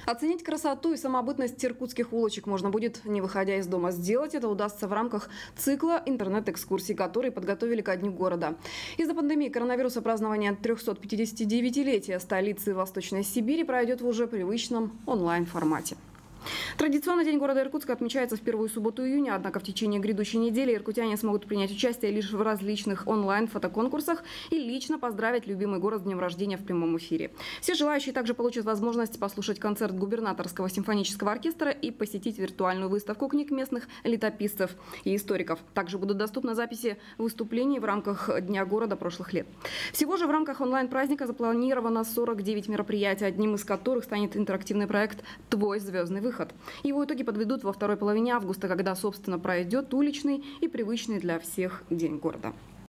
Оценить красоту и самобытность иркутских улочек можно будет, не выходя из дома. Сделать это удастся в рамках цикла интернет-экскурсий, которые подготовили ко Дню города. Из-за пандемии коронавируса празднование 359-летия столицы Восточной Сибири пройдет в уже привычном онлайн-формате. Традиционно День города Иркутска отмечается в первую субботу июня, однако в течение грядущей недели иркутяне смогут принять участие лишь в различных онлайн-фотоконкурсах и лично поздравить любимый город с днем рождения в прямом эфире. Все желающие также получат возможность послушать концерт губернаторского симфонического оркестра и посетить виртуальную выставку книг местных летописцев и историков. Также будут доступны записи выступлений в рамках Дня города прошлых лет. Всего же в рамках онлайн-праздника запланировано 49 мероприятий, одним из которых станет интерактивный проект «Твой звездный выход». Его итоги подведут во второй половине августа, когда, собственно, пройдет уличный и привычный для всех День города.